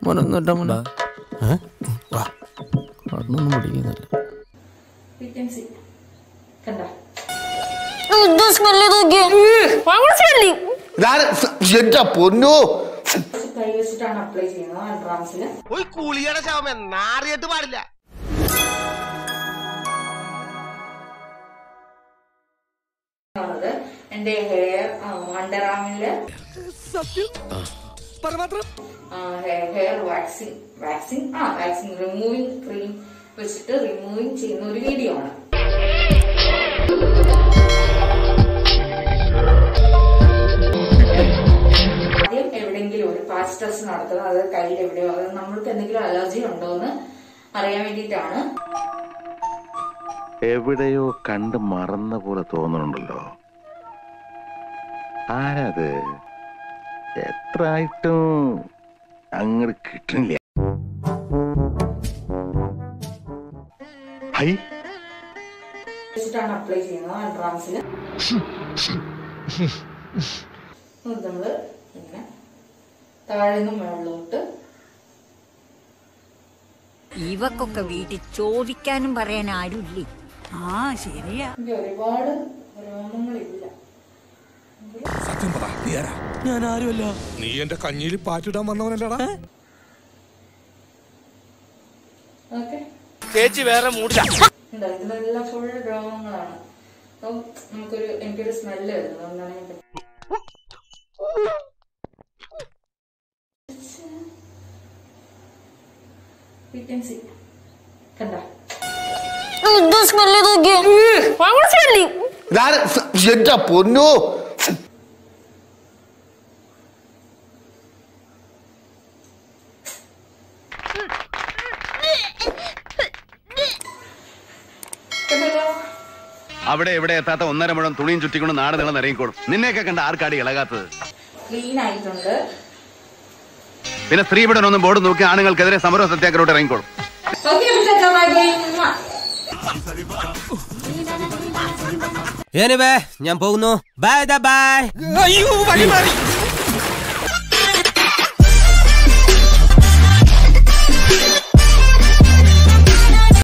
മോനൊന്നും പൊന്നു കൈ വെച്ചിട്ടാണ് അപ്ലൈ ചെയ്യുന്നത് അൺട്രാംസില്. ഒരു കൂലിയുടെ ശവം നാറിയിട്ട് പാടില്ല. എന്റെ ഹെയർ അണ്ടർ ആമില് ഹെയർ വാക്സിംഗ് റിമൂവിംഗ് ക്രീം വെച്ചിട്ട് റിമൂവിംഗ് ചെയ്യുന്ന ഒരു വീഡിയോ ആണ്. ആദ്യം എവിടെയെങ്കിലും ഒരു പാച്ച് ടെസ്റ്റ് നടത്തുന്നത്, അത് കയ്യിൽ എവിടെയോ, അത് നമ്മൾക്ക് എന്തെങ്കിലും അലർജി ഉണ്ടോ എന്ന് അറിയാൻ വേണ്ടിയിട്ടാണ്. എവിടെയോ കണ്ട് മറന്ന പോലെ തോന്നുന്നുണ്ടല്ലോ. ആരത്? എത്ര ആയിട്ടും അങ്ങോട്ട് കിട്ടുന്നില്ല. വെച്ചിട്ടാണ് അപ്ലൈ ചെയ്യുന്നത് അൺട്രാംസില്. നമ്മള് ഇങ്ങനെ താഴെ നിന്ന് മുകളിലോട്ട്. ഇവക്കൊക്കെ വീട്ടിൽ ചോദിക്കാനും പറയാൻ ആരുമില്ലേ? ആ ശരിയാ. ഒരുപാട് രോമങ്ങളില്ല. സത്യം പറ, ഞാൻ ആരുമല്ല. നീ എന്റെ കഞ്ഞിയിൽ പാറ്റിടാൻ വന്നവനല്ലടാ. ചേച്ചി വേറെ മൂടില്ല. ഇതിലെല്ലാം ഫുൾ രോമങ്ങളാണ്. എനിക്കൊരു സ്മെല്ല് വരുന്നത്. എന്താണ് പൊന്നു അവിടെ ഇവിടെ എത്താത്ത 1.5 മുഴം തുണിയും ചുറ്റിക്കൊണ്ട് നാട് നീളം ഇറങ്ങിക്കോളും. നിന്നെയൊക്കെ കണ്ട ആർക്കാടി ഇളകാത്തത്? ക്ലീൻ ആയിട്ടുണ്ട്. പിന്നെ സ്ത്രീപീഡനൊന്നും ബോർഡ് നോക്കി ആണുങ്ങൾക്കെതിരെ സമര സത്യാഗ്രഹോട്ട് ഇറങ്ങിക്കോളും. ഞാൻ പോകുന്നു. Bye by.